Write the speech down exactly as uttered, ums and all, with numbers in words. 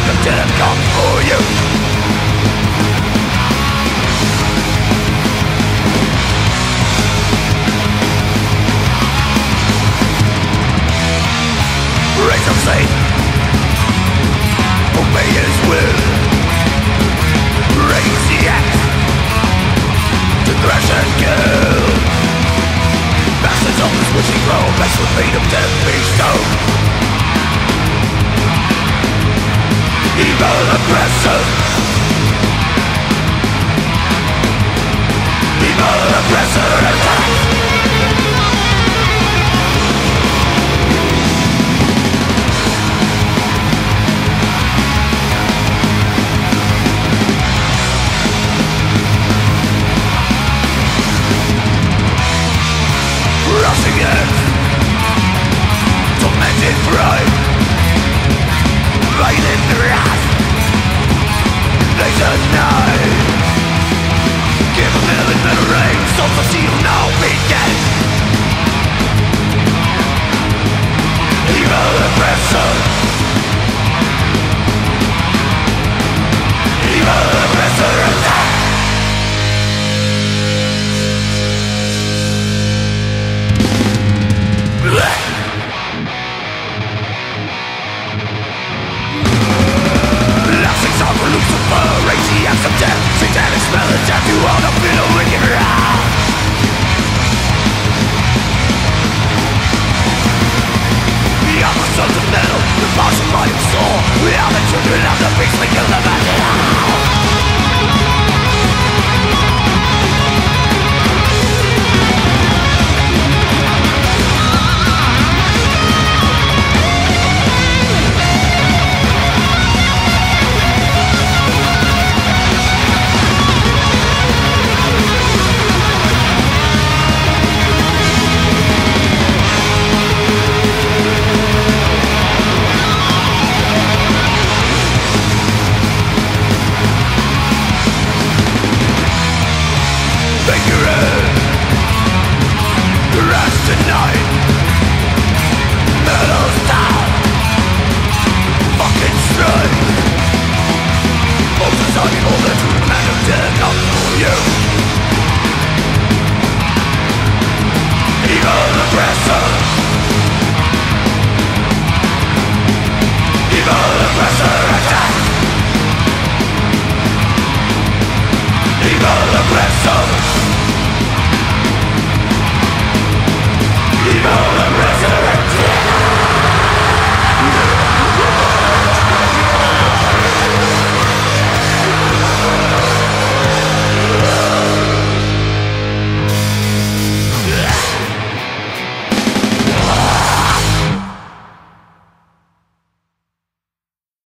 anthem didn't come for you. Raise of Satan, obey his will. Raise the axe to crash and kill. Bastards of this witching throne, best with fate of death be stoned. Evil aggressor, evil aggressor attack. Rushing in, tormented pride, violent wrath, laser knife. Give a million metal rain, souls of steel now begin. Evil aggressor, evil aggressor attack. Blasting sound for Lucifer, raise the axe of death. Satanic smell of death, you all up in a wicked wrath. We are the sons of metal, the martial body of soul. We are the children of the beast, we kill them